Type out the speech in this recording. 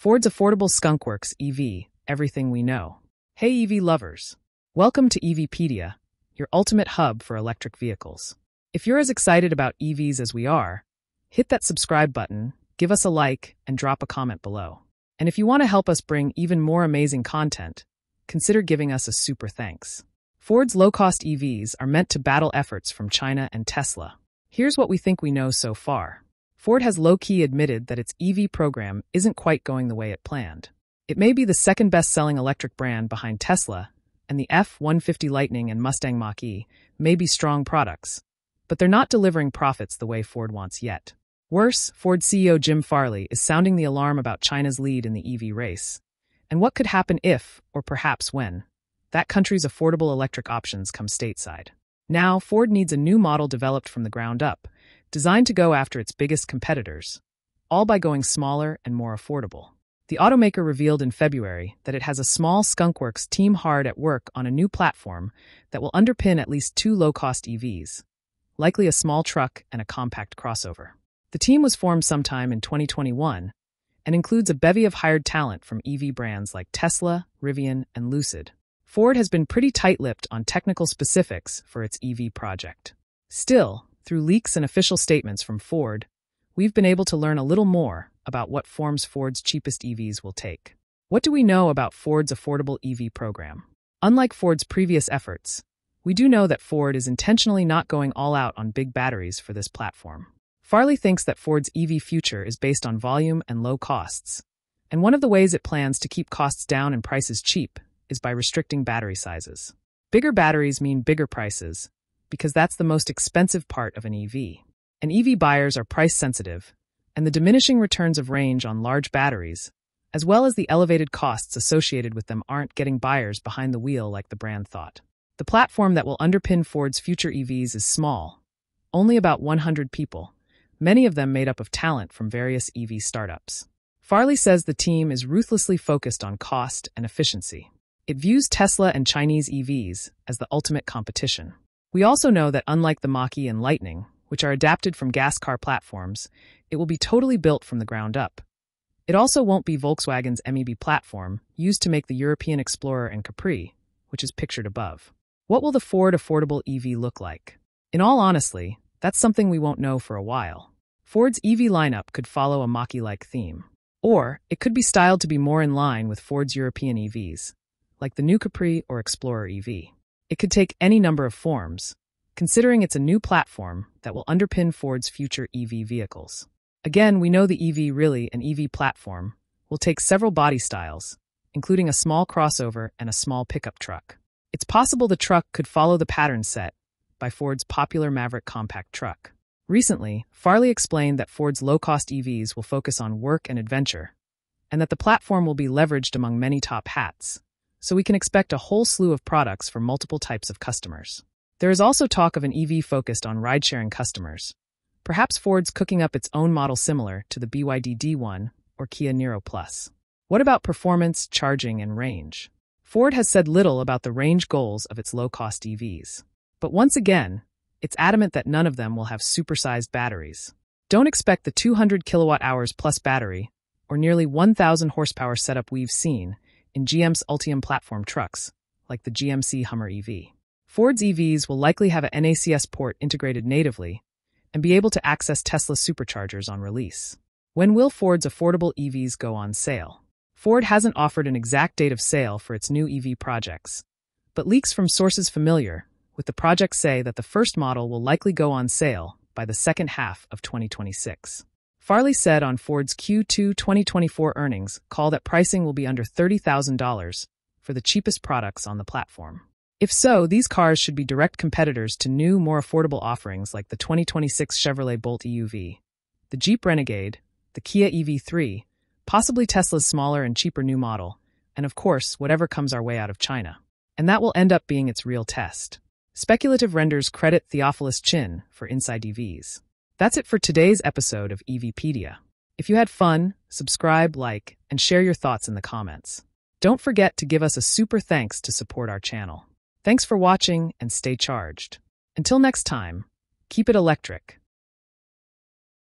Ford's affordable Skunkworks EV, everything we know. Hey EV lovers! Welcome to EVpedia, your ultimate hub for electric vehicles. If you're as excited about EVs as we are, hit that subscribe button, give us a like, and drop a comment below. And if you want to help us bring even more amazing content, consider giving us a super thanks. Ford's low-cost EVs are meant to battle efforts from China and Tesla. Here's what we think we know so far. Ford has low-key admitted that its EV program isn't quite going the way it planned. It may be the second best-selling electric brand behind Tesla, and the F-150 Lightning and Mustang Mach-E may be strong products, but they're not delivering profits the way Ford wants yet. Worse, Ford CEO Jim Farley is sounding the alarm about China's lead in the EV race, and what could happen if, or perhaps when, that country's affordable electric options come stateside. Now, Ford needs a new model developed from the ground up, designed to go after its biggest competitors, all by going smaller and more affordable. The automaker revealed in February that it has a small Skunkworks team hard at work on a new platform that will underpin at least two low-cost EVs, likely a small truck and a compact crossover. The team was formed sometime in 2021 and includes a bevy of hired talent from EV brands like Tesla, Rivian, and Lucid. Ford has been pretty tight-lipped on technical specifics for its EV project. Still, through leaks and official statements from Ford, we've been able to learn a little more about what forms Ford's cheapest EVs will take. What do we know about Ford's affordable EV program? Unlike Ford's previous efforts, we do know that Ford is intentionally not going all out on big batteries for this platform. Farley thinks that Ford's EV future is based on volume and low costs, and one of the ways it plans to keep costs down and prices cheap is by restricting battery sizes. Bigger batteries mean bigger prices, because that's the most expensive part of an EV. And EV buyers are price sensitive, and the diminishing returns of range on large batteries, as well as the elevated costs associated with them, aren't getting buyers behind the wheel like the brand thought. The platform that will underpin Ford's future EVs is small, only about 100 people, many of them made up of talent from various EV startups. Farley says the team is ruthlessly focused on cost and efficiency. It views Tesla and Chinese EVs as the ultimate competition. We also know that unlike the Mach-E and Lightning, which are adapted from gas car platforms, it will be totally built from the ground up. It also won't be Volkswagen's MEB platform, used to make the European Explorer and Capri, which is pictured above. What will the Ford affordable EV look like? In all honesty, that's something we won't know for a while. Ford's EV lineup could follow a Mach-E-like theme. Or, it could be styled to be more in line with Ford's European EVs, like the new Capri or Explorer EV. It could take any number of forms, considering it's a new platform that will underpin Ford's future EV vehicles. Again, we know the an EV platform, will take several body styles, including a small crossover and a small pickup truck. It's possible the truck could follow the pattern set by Ford's popular Maverick compact truck. Recently, Farley explained that Ford's low-cost EVs will focus on work and adventure, and that the platform will be leveraged among many top hats, so we can expect a whole slew of products for multiple types of customers. There is also talk of an EV focused on ride-sharing customers. Perhaps Ford's cooking up its own model similar to the BYD D1 or Kia Niro Plus. What about performance, charging, and range? Ford has said little about the range goals of its low-cost EVs. But once again, it's adamant that none of them will have supersized batteries. Don't expect the 200 kilowatt-hours plus battery or nearly 1,000 horsepower setup we've seen in GM's Ultium platform trucks, like the GMC Hummer EV. Ford's EVs will likely have a NACS port integrated natively and be able to access Tesla superchargers on release. When will Ford's affordable EVs go on sale? Ford hasn't offered an exact date of sale for its new EV projects, but leaks from sources familiar with the project say that the first model will likely go on sale by the second half of 2026. Farley said on Ford's Q2 2024 earnings call that pricing will be under $30,000 for the cheapest products on the platform. If so, these cars should be direct competitors to new, more affordable offerings like the 2026 Chevrolet Bolt EUV, the Jeep Renegade, the Kia EV3, possibly Tesla's smaller and cheaper new model, and of course, whatever comes our way out of China. And that will end up being its real test. Speculative renders credit Theophilus Chin for Inside EVs. That's it for today's episode of EVpedia. If you had fun, subscribe, like, and share your thoughts in the comments. Don't forget to give us a super thanks to support our channel. Thanks for watching and stay charged. Until next time, keep it electric.